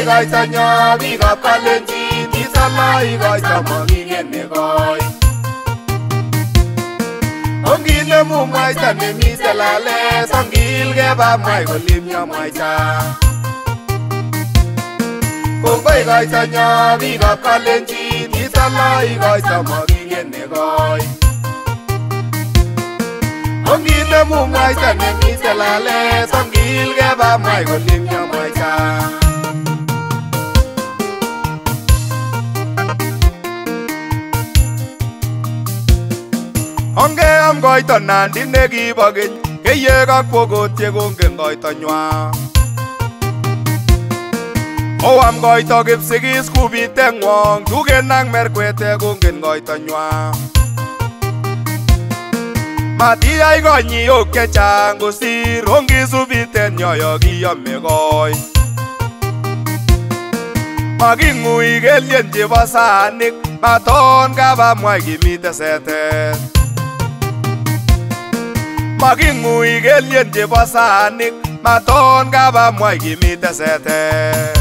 Kongoi koitonyo biikab Kalenjin, kisalai koito mokiken nekoi. Onginemu mwaita nemi selales, ongilke bamwai kolimyo mwaita. Kongoi koitonyo biikab Kalenjin, kisalai koito mokiken nekoi. Onginemu mwaita nemi selales, ongilke bamwai kolimyo mwaita. Ongeam koito Nandi nekibo keny, keyek ak Pokot kongen koitonywa. Oam koito Kipsigis kubiteng'wong, Tugen ak Merkwete kongen koitonywa. Matiyai konyiyok chechang kosir, ongisubiten yoyo kiyome koi. Making'ui kelyen chebo sanik, maton kabamwai kimite setet. Making'ui kelyen chebo sanik, maton kabamwai kimite setet.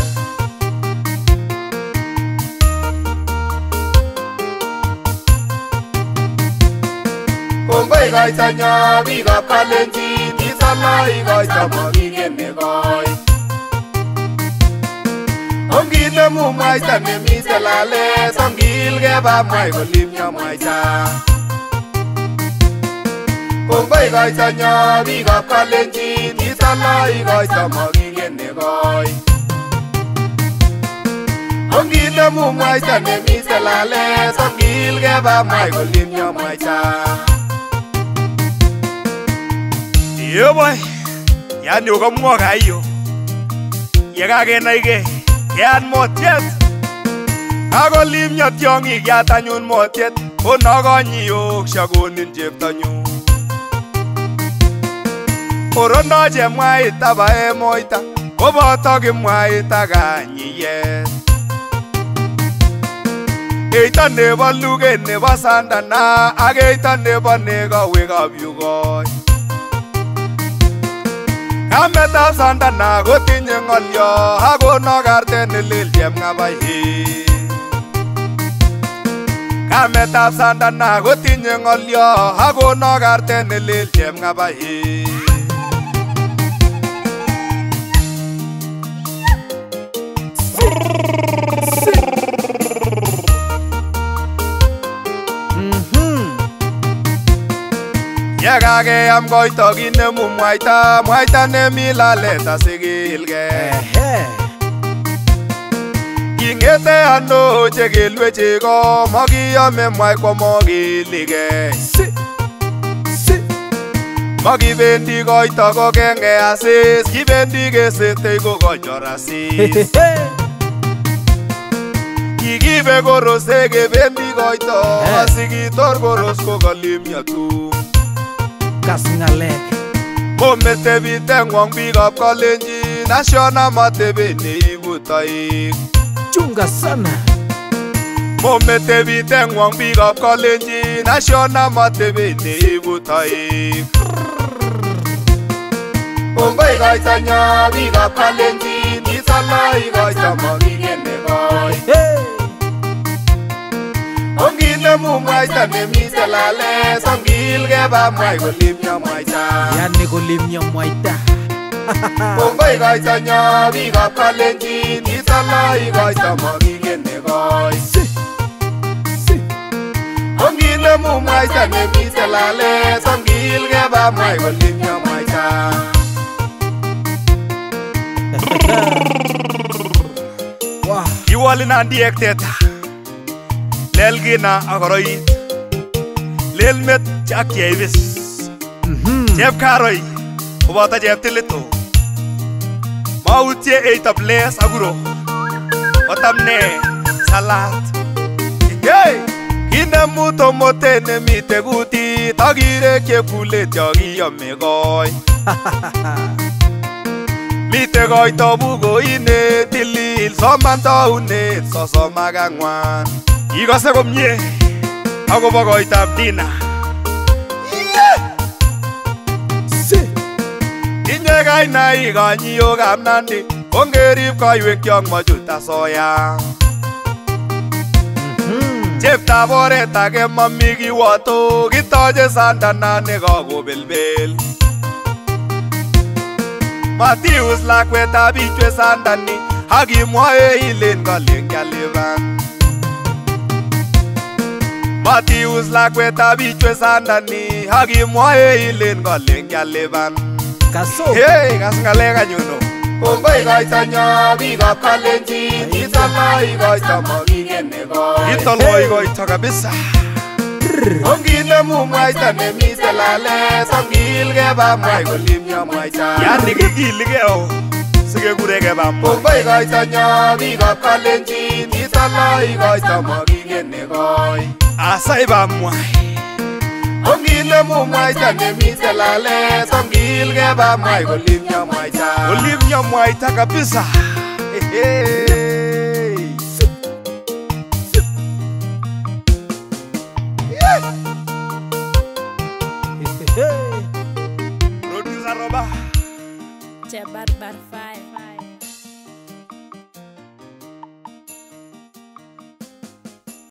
Kongoi koitonyo biikab Kalenjin, kisalai koito mokiken nekoi. Onginemu mwaita nemi selales, ongilke bamwai kolimyo mwaita. Kongoi koitonyo biikab Kalenjin, kisalai koito mokiken nekoi. Onginemu mwaita nemi selales, ongilke bamwai kolimyo mwaita. Yo boy, yani ukamwa kaiyo. Yekakenaike, kean motiet. Kakolimyo tiong'ik yatanyun motiet, konokonyiyok shakonin cheptanyun. Orondo chemwaita bae moita, koboto kimwaita kanyiyet. Eito nebo luget nebo sandana, ak eito nebo nekawekab yugoi. Kametab sandana kotinye ng'olyo, akono karte nelel chemng'abai. Kametab sandana kotinye ng'olyo, akono karte nelel chemng'abai. Yekakeam koito kinemu mwaita, mwaita nemi lalet asikilke. King'ete ano chekelwe cheko, makiyome mwai komokilige. Makibendi koito kokenge asis, kibendi kesetei kokonyor asis. Kikibe koros kebendi koito, asikitor koros kokalimyo tum. Kas ng'alek Momete biteng'wong biikab Kalenjin, Nasiona matebe neibu toik. Chunga sana. Momete biteng'wong biikab Kalenjin, Nasiona matebe neibu toik. Kongoi koitonyo biikab Kalenjin, kisalai koito mokiken nekoi. Onginemu mwaita nemi selales, ongilke bamwai kolimyo mwaita. Yani kolimyo mwaita. Kongoi koitonyo biikab Kalenjin, kisalai koito mokiken nekoi. Onginemu mwaita nemi selales, ongilke bamwai kolimyo mwaita. Kiwali Nandi ek teta, lel kina akoroit, lel met ak cheibis. Chepkaroi koboto cheptilito, mautye eito bles akuro, otamne salat. Kinemu tomote nemite kutit, akirek chepkulet yakiyome koi. Mite koito bukoinet tilil, soman taunet 34. Ikose komye akobo koitab Dina. Inye kainaik kanyiyokab Nandi, ongerib kaiwekyok machut asoya. Cheptab oret age mami kiwoto, kitoche sandana nekakobelbel. Matius lakwetab ichwe sandani, akimwae ilen kalen kyaliban. Matius lakwetab ichwe sandani, akimwae ilen kalen kyaliban. Kaso Hey, kas ngalek anyuno. Kongoi koitonyo biikab Kalenjin, itoloi koito makikene koi. Itoloi koito kabisa. Onginemu mwaita nemite lalet, ongilge bamwai kolimyo mwaita. Yani kikilge o, sikekure kebamwai. Kongoi koitonyo biikab Kalenjin, itoloi koito makikene koi. Asai bamwai. Onginemu mwaita nemite lalet, ongilge bamwai kolimyo mwaita. Kolimyo mwaita kabisa. Producer Roba Barbar 5